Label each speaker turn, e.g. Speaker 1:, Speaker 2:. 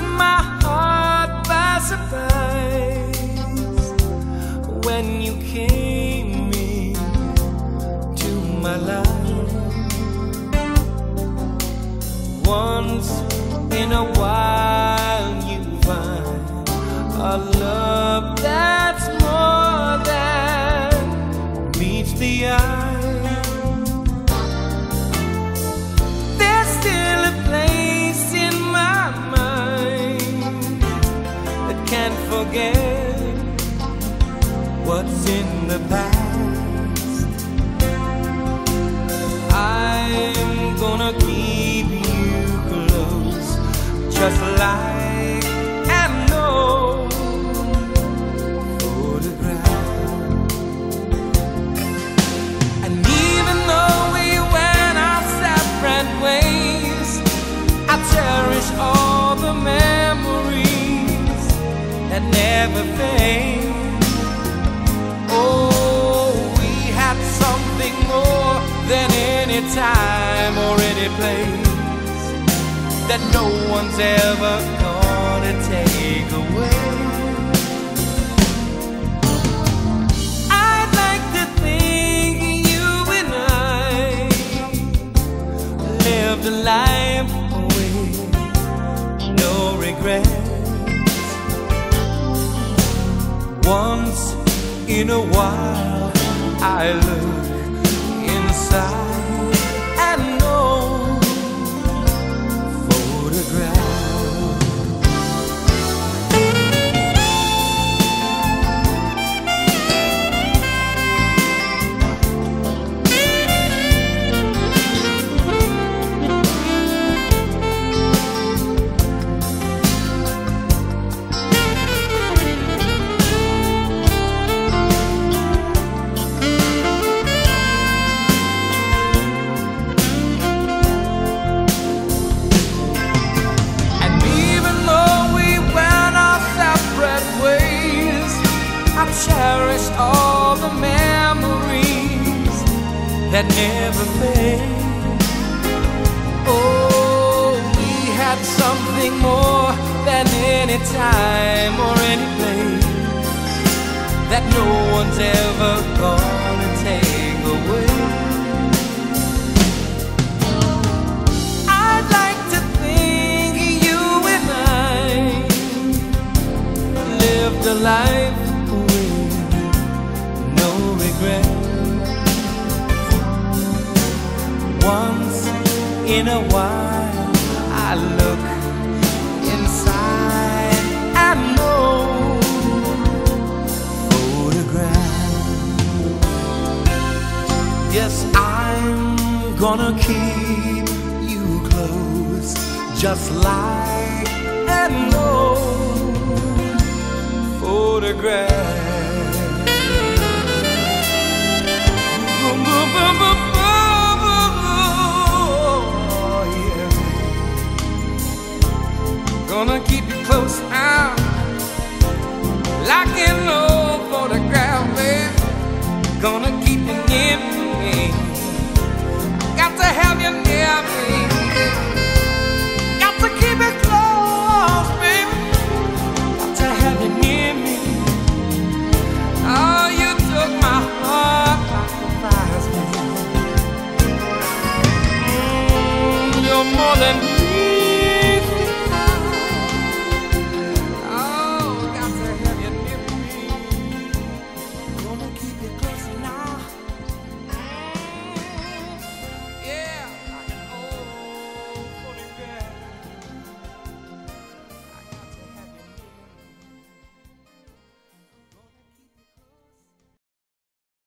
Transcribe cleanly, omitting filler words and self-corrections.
Speaker 1: my heart by surprise when you came into my life. Once in a while you find a love that's more than meets the eye. There's still a place in my mind that can't forget what's in the past. I'm gonna keep you close, just like an old photograph. And even though we went our separate ways, I cherish all the memories that never fade. Oh, we had something more than any time or any place that no one's ever gonna take away. I'd like to think you and I lived a life with no regrets. Once in a while I look inside and know cherish all the memories that never fade. Oh, we had something more than any time or any place that no one's ever gonna take away. I'd like to think you and I lived a life once in a while I look inside and know photograph. Yes, I'm gonna keep you close, just like an old photograph. Gonna keep you close now, like an old photograph, babe. Gonna keep you near me. Got to have you near me.